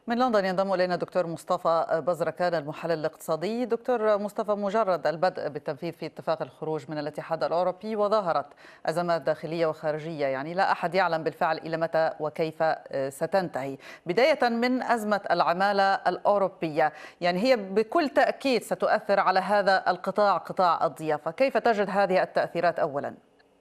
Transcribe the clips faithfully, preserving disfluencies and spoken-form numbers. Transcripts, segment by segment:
من لندن ينضم إلينا دكتور مصطفى بزركان المحلل الاقتصادي. دكتور مصطفى، مجرد البدء بالتنفيذ في اتفاق الخروج من الاتحاد الأوروبي وظهرت أزمات داخلية وخارجية، يعني لا أحد يعلم بالفعل إلى متى وكيف ستنتهي. بداية من أزمة العمالة الأوروبية، يعني هي بكل تأكيد ستؤثر على هذا القطاع، قطاع الضيافة. كيف تجد هذه التأثيرات أولا؟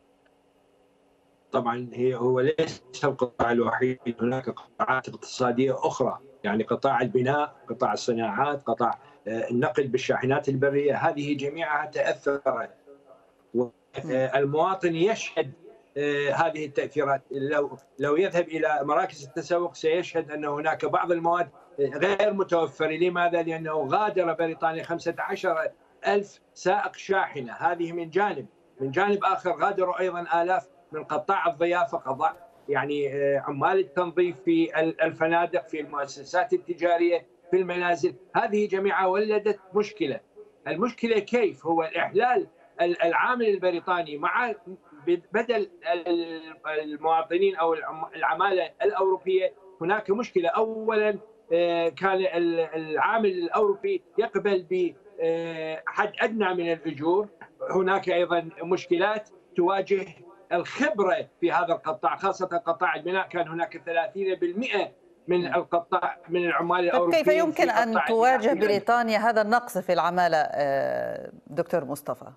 طبعا هي هو ليس القطاع الوحيد، هناك قطاعات اقتصاديه اخرى، يعني قطاع البناء، قطاع الصناعات، قطاع النقل بالشاحنات البريه، هذه جميعها تاثرت، والمواطن يشهد هذه التاثيرات. لو لو يذهب الى مراكز التسوق سيشهد ان هناك بعض المواد غير متوفره. لماذا؟ لانه غادر بريطانيا خمسة عشر ألف سائق شاحنه، هذه من جانب. من جانب اخر غادروا ايضا آلاف من قطاع الضيافه، قطاع يعني عمال التنظيف في الفنادق، في المؤسسات التجاريه، في المنازل. هذه جميعها ولدت مشكله. المشكله كيف؟ هو الاحلال العامل البريطاني مع بدل المواطنين او العماله الاوروبيه. هناك مشكله. اولا كان العامل الاوروبي يقبل بحد ادنى من الاجور. هناك ايضا مشكلات تواجه الخبره في هذا القطاع، خاصه قطاع البناء. كان هناك ثلاثين بالمئة من القطاع من العمال طيب كيف الاوروبيين يمكن في ان قطاع تواجه البناء. بريطانيا هذا النقص في العماله دكتور مصطفى؟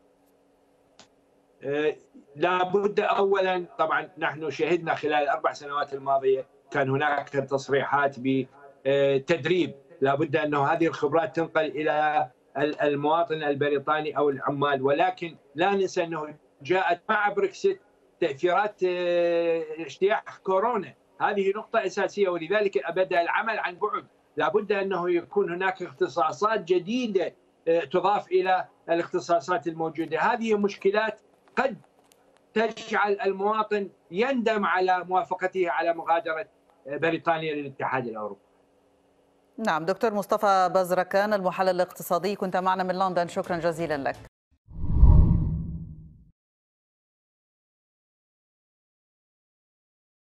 لابد اولا، طبعا نحن شهدنا خلال الاربع سنوات الماضيه كان هناك تصريحات بتدريب، لابد انه هذه الخبرات تنقل الى المواطن البريطاني او العمال. ولكن لا ننسى انه جاءت مع بريكسيت تاثيرات اجتياح كورونا، هذه نقطه اساسيه، ولذلك بدا العمل عن بعد. لابد انه يكون هناك اختصاصات جديده تضاف الى الاختصاصات الموجوده. هذه مشكلات قد تجعل المواطن يندم على موافقته على مغادرة بريطانيا للاتحاد الأوروبي. نعم، دكتور مصطفى بزركان المحلل الاقتصادي، كنت معنا من لندن، شكرا جزيلا لك.